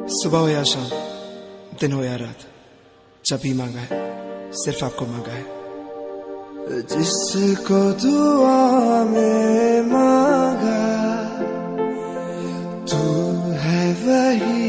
सुबह हो या शाम, दिन हो या रात, जब भी मांगा है सिर्फ आपको मांगा है। जिसको दुआ में मांगा तू है वही